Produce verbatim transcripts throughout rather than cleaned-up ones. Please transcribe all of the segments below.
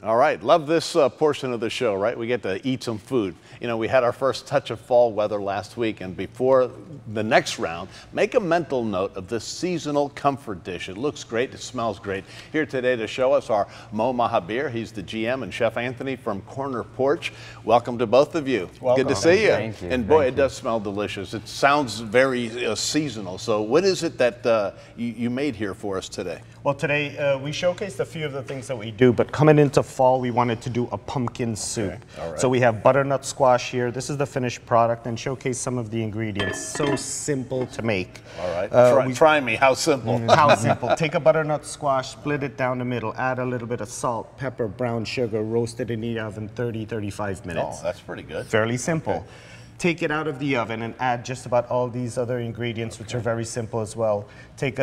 All right, love this uh, portion of the show, right? We get to eat some food. You know, we had our first touch of fall weather last week, and before the next round, make a mental note of this seasonal comfort dish. It looks great, it smells great. Here today to show us are Mo Mahabir, he's the G M, and Chef Anthony from Corner Porch. Welcome to both of you. Welcome. Good to see you. Thank you. And boy, Thank it does smell delicious. It sounds very uh, seasonal. So what is it that uh, you, you made here for us today? Well, today uh, we showcased a few of the things that we do, but coming into fall, we wanted to do a pumpkin soup. Okay. All right. So we have butternut squash here. This is the finished product, and showcase some of the ingredients. So simple to make. All right. Uh, try, we, try me. How simple? How simple. Take a butternut squash, split it down the middle, add a little bit of salt, pepper, brown sugar, roast it in the oven thirty, thirty-five minutes. Oh, that's pretty good. Fairly simple. Okay. Take it out of the oven and add just about all these other ingredients, okay, which are very simple as well. Take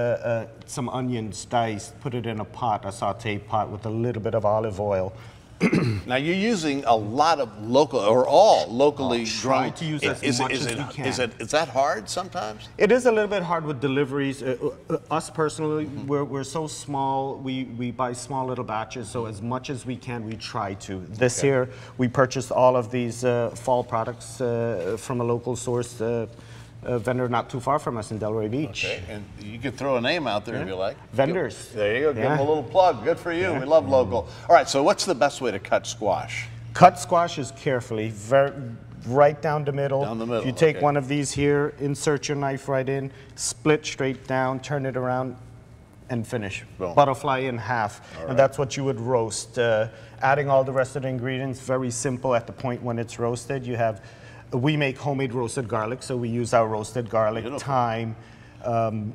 a, a, a, some onions diced, put it in a pot, a saute pot with a little bit of olive oil. Now you're using a lot of local, or all locally oh, grown. Try to use as is, much is as it, we can. Is it is that hard sometimes? It is a little bit hard with deliveries. Uh, uh, us personally, mm-hmm. we're we're so small. We we buy small little batches. So as much as we can, we try to. This okay. year, we purchased all of these uh, fall products uh, from a local source. Uh, A vendor not too far from us in Delray Beach. Okay, and you could throw a name out there, yeah, if you like. Vendors. Give, there you go, give yeah. them a little plug. Good for you. Yeah. We love local. All right, so what's the best way to cut squash? Cut squashes carefully, very, right down the middle. Down the middle, If you take okay. one of these here, insert your knife right in, split straight down, turn it around, and finish. Boom. Butterfly in half. All right. And that's what you would roast. Uh, adding all the rest of the ingredients, very simple at the point when it's roasted. You have We make homemade roasted garlic, so we use our roasted garlic, Beautiful. thyme, um,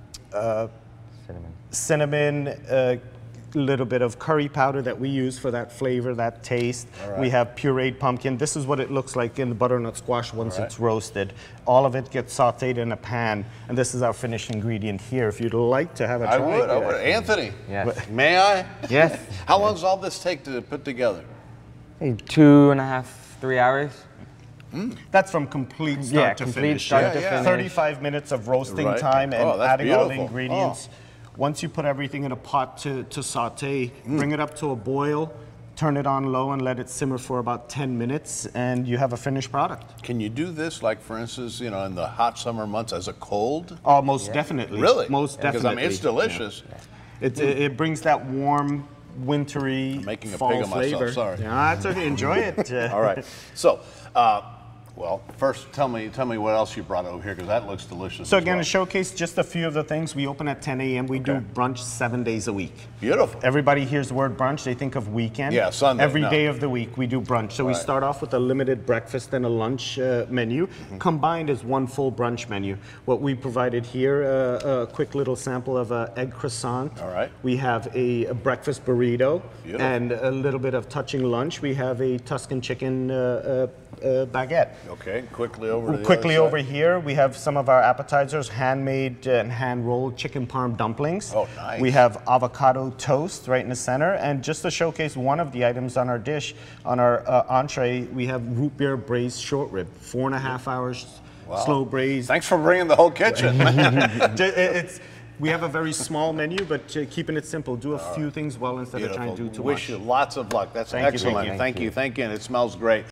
uh, cinnamon, cinnamon a little bit of curry powder that we use for that flavor, that taste. Right. We have pureed pumpkin. This is what it looks like in the butternut squash once right. it's roasted. All of it gets sauteed in a pan, and this is our finished ingredient here. If you'd like to have a try. I would, I would. Anthony, yes. May I? Yes. How long does all this take to put together? Two and a half, three hours. Mm. That's from complete start yeah, to complete finish. Start yeah, to yeah. finish. thirty-five minutes of roasting right. time and oh, adding beautiful. all the ingredients. Oh. Once you put everything in a pot to, to saute, mm. bring it up to a boil, turn it on low and let it simmer for about ten minutes, and you have a finished product. Can you do this, like for instance, you know, in the hot summer months as a cold? Oh, most yeah. definitely. Really? Most definitely. Because I mean, it's delicious. Yeah. It, mm. it, it brings that warm, wintry I'm making a fall pig of myself, flavor. sorry. Yeah, that's okay. Enjoy it. All right. So, uh, well, first tell me tell me what else you brought over here, because that looks delicious. So again, well. to showcase just a few of the things, we open at ten A M We okay. do brunch seven days a week. Beautiful. Everybody hears the word brunch, they think of weekend. Yeah, Sunday. Every no. day of the week we do brunch. So right. we start off with a limited breakfast and a lunch uh, menu, mm-hmm. combined as one full brunch menu. What we provided here, uh, a quick little sample of an egg croissant. All right. We have a, a breakfast burrito. Beautiful. And a little bit of touching lunch. We have a Tuscan chicken uh, uh, uh, baguette. Okay, quickly over to the Quickly other over side. here, we have some of our appetizers, handmade and hand-rolled chicken parm dumplings. Oh, nice. We have avocado toast right in the center. And just to showcase one of the items on our dish, on our uh, entree, we have root beer braised short rib. Four and a half hours, wow. slow braised. Thanks for bringing the whole kitchen. it's, we have a very small menu, but uh, keeping it simple. Do a All few right. things well instead Beautiful. of trying to do too Wish much. you lots of luck. That's thank excellent. You, thank, thank you. you. Thank you. And it smells great.